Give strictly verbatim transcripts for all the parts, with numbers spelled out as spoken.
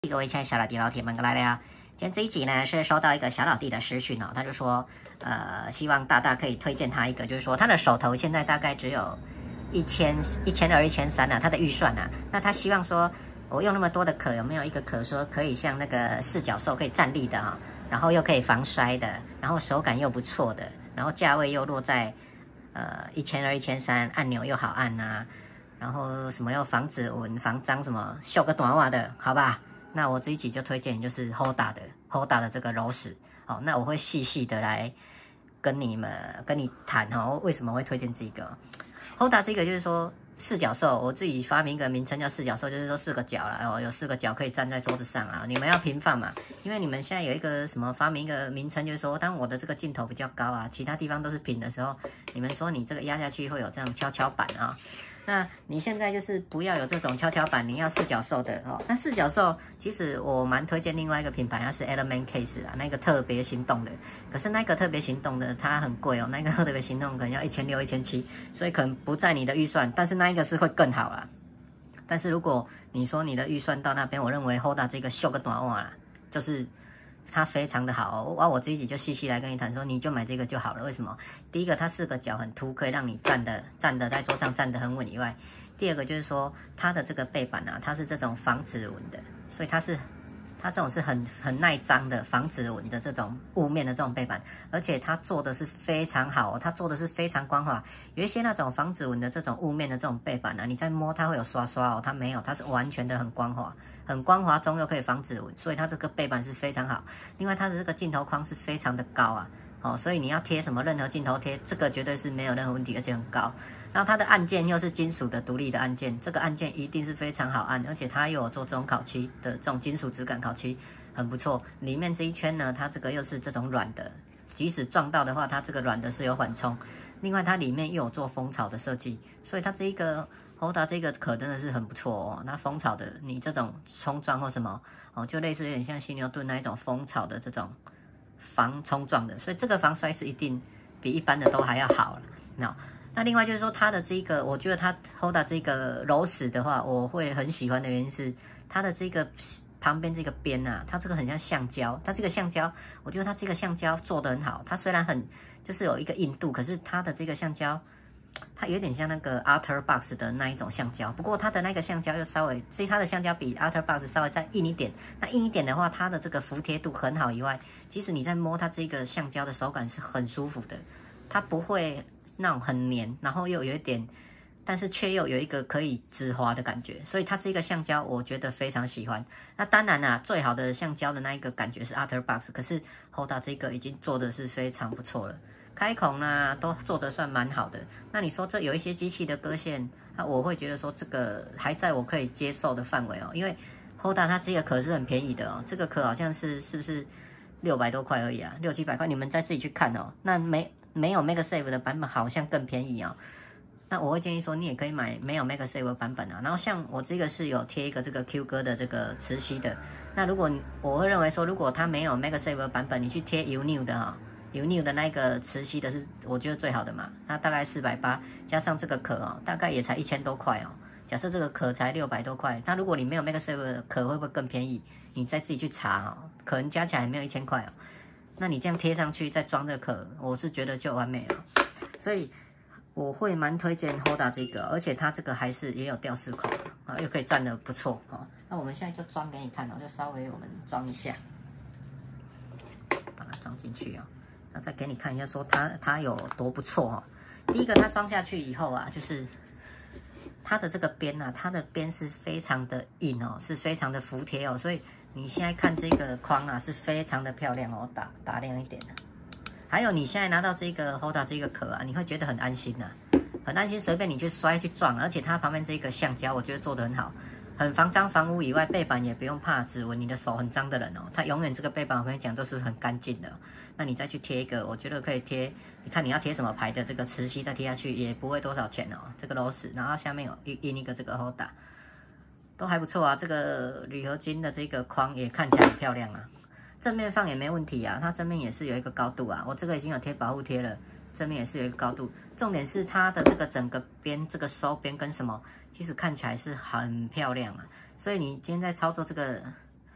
各位亲爱的小老弟老铁们，过来了呀！今天这一集呢是收到一个小老弟的私讯哦，他就说，呃，希望大大可以推荐他一个，就是说他的手头现在大概只有一千、一千二、一千三啊，他的预算啊，那他希望说，我用那么多的壳，有没有一个壳说可以像那个四角兽可以站立的哈、哦，然后又可以防摔的，然后手感又不错的，然后价位又落在呃一千二、一千三，按钮又好按呐、啊，然后什么又防指纹、防脏什么，绣个短袜的，好吧？那我这一集就推荐就是 Hoda 的 Hoda 的这个柔石，好，那我会细细的来跟你们跟你谈哈，为什么会推荐这个 Hoda 这个就是说四角兽，我自己发明一个名称叫四角兽，就是说四个角啦，哦，有四个角可以站在桌子上啊，你们要平放嘛，因为你们现在有一个什么发明一个名称，就是说当我的这个镜头比较高啊，其他地方都是平的时候，你们说你这个压下去会有这样跷跷板啊。那你现在就是不要有这种跷跷板，你要四角兽的哦。那四角兽其实我蛮推荐另外一个品牌，它是 Element Case 啊，那个特别行动的。可是那个特别行动的它很贵哦，那个特别行动可能要一千六、一千七，所以可能不在你的预算。但是那一个是会更好啦。但是如果你说你的预算到那边，我认为 Hoda 这个绣个短袜啦，就是它非常的好哦。哇，我这一集就细细来跟你谈说，你就买这个就好了。为什么？第一个，它四个角很凸，可以让你站的站的在桌上站得很稳以外，第二个就是说它的这个背板啊，它是这种防指纹的，所以它是它这种是很很耐脏的防指纹的这种雾面的这种背板，而且它做的是非常好哦，它做的是非常光滑。有一些那种防指纹的这种雾面的这种背板啊，你在摸它会有刷刷哦，它没有，它是完全的很光滑。很光滑中又可以防指纹，所以它这个背板是非常好。另外，它的这个镜头框是非常的高啊，哦，所以你要贴什么任何镜头贴，这个绝对是没有任何问题，而且很高。然后它的按键又是金属的独立的按键，这个按键一定是非常好按，而且它又有做这种烤漆的这种金属质感烤漆，很不错。里面这一圈呢，它这个又是这种软的，即使撞到的话，它这个软的是有缓冲。另外，它里面又有做蜂巢的设计，所以它这一个。Hoda 这个壳真的是很不错哦，那蜂巢的你这种冲撞或什么哦，就类似有点像犀牛盾那一种蜂巢的这种防冲撞的，所以这个防摔是一定比一般的都还要好了。那那另外就是说它的这个，我觉得它 Hoda 这个柔石的话，我会很喜欢的原因是它的这个旁边这个边啊，它这个很像橡胶，它这个橡胶，我觉得它这个橡胶做得很好，它虽然很就是有一个硬度，可是它的这个橡胶。它有点像那个 Ultrabox 的那一种橡胶，不过它的那个橡胶又稍微，其实它的橡胶比 Ultrabox 稍微再硬一点。那硬一点的话，它的这个服帖度很好以外，即使你在摸它这个橡胶的手感是很舒服的，它不会那种很黏，然后又有一点，但是却又有一个可以止滑的感觉，所以它这个橡胶我觉得非常喜欢。那当然啦、啊，最好的橡胶的那一个感觉是 Ultrabox， 可是 Hoda 这个已经做的是非常不错了。开孔啊，都做得算蛮好的。那你说这有一些机器的割线，那我会觉得说这个还在我可以接受的范围哦。因为 Hoda 它这个壳是很便宜的哦，这个壳好像是是不是六百多块而已啊，六七百块，你们再自己去看哦。那没没有 MagSafe 的版本好像更便宜哦。那我会建议说，你也可以买没有 MagSafe 的版本啊。然后像我这个是有贴一个这个 Q 哥的这个磁吸的。那如果我会认为说，如果它没有 MagSafe 的版本，你去贴 Unew 的哈、哦。Unew 的那个磁吸的是我觉得最好的嘛，它大概四百八，加上这个壳哦，大概也才一千多块哦。假设这个壳才六百多块，那如果你没有 MagSafe 的壳会不会更便宜？你再自己去查哦，可能加起来没有一千块哦。那你这样贴上去再装这个壳，我是觉得就完美了。所以我会蛮推荐 Hoda 这个，而且它这个还是也有吊饰孔啊，又可以站得不错哦。那我们现在就装给你看哦，就稍微我们装一下，把它装进去哦。那再给你看一下，说它它有多不错哦。第一个，它装下去以后啊，就是它的这个边啊，它的边是非常的硬哦，是非常的服帖哦。所以你现在看这个框啊，是非常的漂亮哦，打打亮一点的。还有你现在拿到这个 Hoda 这个壳啊，你会觉得很安心呐、啊，很安心，随便你去摔去撞，而且它旁边这个橡胶，我觉得做得很好。很防脏防污以外，背板也不用怕指纹，你的手很脏的人哦，它永远这个背板我跟你讲都是很干净的、哦。那你再去贴一个，我觉得可以贴，你看你要贴什么牌的这个磁吸再贴下去也不会多少钱哦。这个螺丝，然后下面有印一个这个 Hoda， 都还不错啊。这个铝合金的这个框也看起来很漂亮啊，正面放也没问题啊，它正面也是有一个高度啊，我这个已经有贴保护贴了。正面也是有一个高度，重点是它的这个整个边，这个收边跟什么，其实看起来是很漂亮啊。所以你今天在操作这个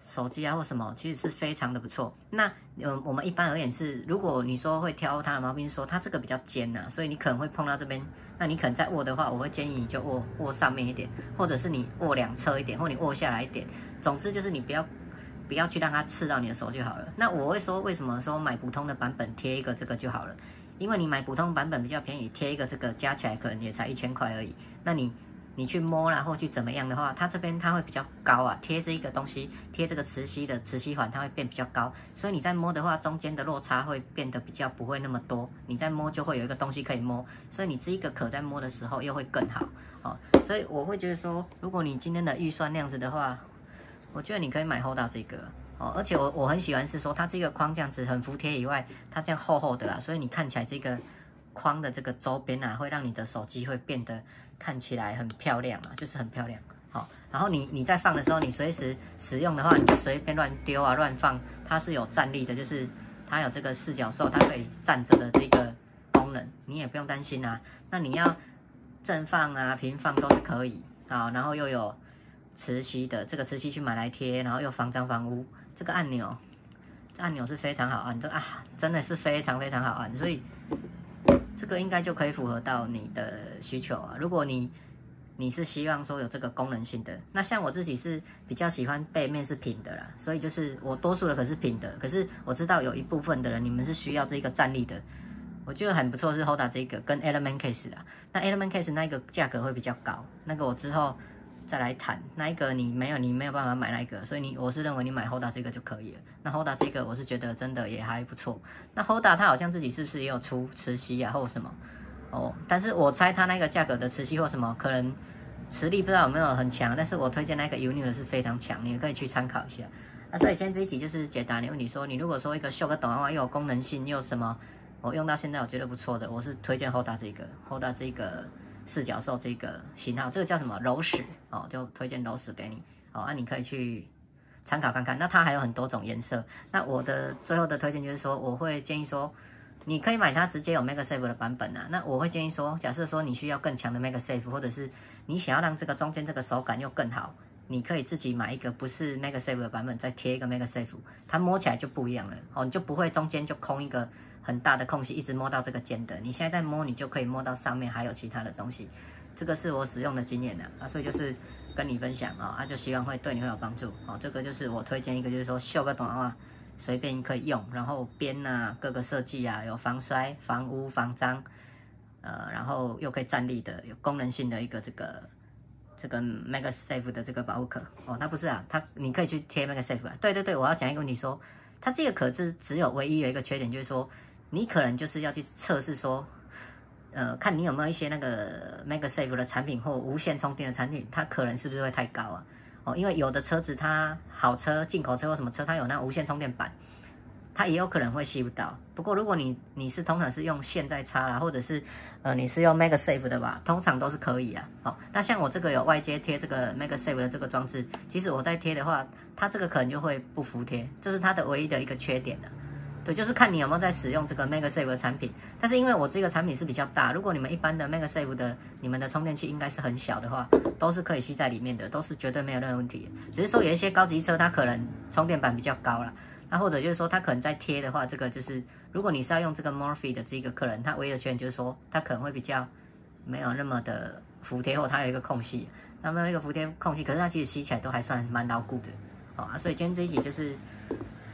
手机啊或什么，其实是非常的不错。那呃，我们一般而言是，如果你说会挑它的毛病，说它这个比较尖呐、啊，所以你可能会碰到这边，那你可能在握的话，我会建议你就握握上面一点，或者是你握两侧一点，或你握下来一点。总之就是你不要不要去让它刺到你的手就好了。那我会说，为什么说买普通的版本贴一个这个就好了？因为你买普通版本比较便宜，贴一个这个加起来可能也才一千块而已。那你你去摸啦，或去怎么样的话，它这边它会比较高啊，贴这一个东西，贴这个磁吸的磁吸环，它会变比较高，所以你在摸的话，中间的落差会变得比较不会那么多，你在摸就会有一个东西可以摸，所以你这一个壳在摸的时候又会更好哦。所以我会觉得说，如果你今天的预算那样子的话，我觉得你可以买 Hoda 这个哦，而且我我很喜欢是说它这个框这样子很服帖以外，它这样厚厚的啦，所以你看起来这个框的这个周边啊，会让你的手机会变得看起来很漂亮啊，就是很漂亮。好、哦，然后你你在放的时候，你随时使用的话，你就随便乱丢啊乱放，它是有站立的，就是它有这个四角兽，它可以站着的这个功能，你也不用担心啊。那你要正放啊平放都是可以啊、哦，然后又有磁吸的，这个磁吸去买来贴，然后又防脏防污，这个按钮，这按钮是非常好按，这啊真的是非常非常好按，所以这个应该就可以符合到你的需求啊。如果你你是希望说有这个功能性的，那像我自己是比较喜欢背面是平的啦，所以就是我多数的可是平的，可是我知道有一部分的人你们是需要这个站立的，我觉得很不错是 Hoda 这个跟 Element Case 啦，那 Element Case 那一个价格会比较高，那个我之后再来谈，那一个你没有你没有办法买那一个，所以你我是认为你买 Hoda 这个就可以了。那 Hoda 这个我是觉得真的也还不错。那 Hoda 它好像自己是不是也有出磁吸啊或什么哦？但是我猜它那个价格的磁吸或什么可能磁力不知道有没有很强，但是我推荐那个 Unio 的是非常强，你可以去参考一下。那所以今天这一集就是解答你问题说，你如果说一个秀个短袜又有功能性又什么，我用到现在我觉得不错的，我是推荐 Hoda 这个 Hoda 这个。四角兽这个型号，这个叫什么柔石哦，就推荐柔石给你哦，那、啊、你可以去参考看看。那它还有很多种颜色。那我的最后的推荐就是说，我会建议说，你可以买它直接有 MagSafe 的版本啊。那我会建议说，假设说你需要更强的 MagSafe， 或者是你想要让这个中间这个手感又更好，你可以自己买一个不是 MagSafe 的版本，再贴一个 MagSafe， 它摸起来就不一样了哦，你就不会中间就空一个很大的空隙，一直摸到这个尖的。你现在在摸，你就可以摸到上面还有其他的东西。这个是我使用的经验的啊，所以就是跟你分享啊，啊就希望会对你会有帮助哦。这个就是我推荐一个，就是说绣个短袜随便可以用，然后边啊各个设计啊有防摔、防污、防脏，呃，然后又可以站立的，有功能性的一个这个这个 MagSafe 的这个保护壳哦。它不是啊，它你可以去贴 MagSafe 啊。对对对，我要讲一个问题说，它这个壳是只有唯一有一个缺点，就是说你可能就是要去测试说。呃，看你有没有一些那个 MagSafe 的产品或无线充电的产品，它可能是不是会太高啊？哦，因为有的车子它好车、进口车或什么车，它有那无线充电板，它也有可能会吸不到。不过如果你你是通常是用线在插啦，或者是呃你是用 MagSafe 的吧，通常都是可以啊。哦，那像我这个有外接贴这个 MagSafe 的这个装置，即使我在贴的话，它这个可能就会不服帖，这是它的唯一的一个缺点了。对，就是看你有没有在使用这个 MagSafe 的产品，但是因为我这个产品是比较大，如果你们一般的 MagSafe 的你们的充电器应该是很小的话，都是可以吸在里面的，都是绝对没有任何问题。只是说有一些高级车它可能充电板比较高啦，那或者就是说它可能在贴的话，这个就是如果你是要用这个 Morphe 的这个客人，它唯一的缺点就是说它可能会比较没有那么的服帖，或它有一个空隙，那么一个服帖空隙，可是它其实吸起来都还算蛮牢固的，好啊，所以今天这一集就是。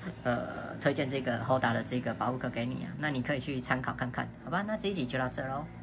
呃，推荐这个 Hoda 的这个保护壳给你啊，那你可以去参考看看，好吧？那这一集就到这喽。